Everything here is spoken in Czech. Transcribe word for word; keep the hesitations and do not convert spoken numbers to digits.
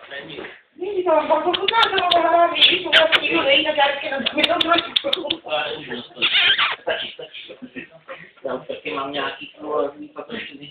není. Není to, pak pokud nás to mohla víc, pokud nikdo nejí na dárky, na to mi to trošku. Ale už stačí, stačí. Já už taky mám nějaký půl, pak to čtyři.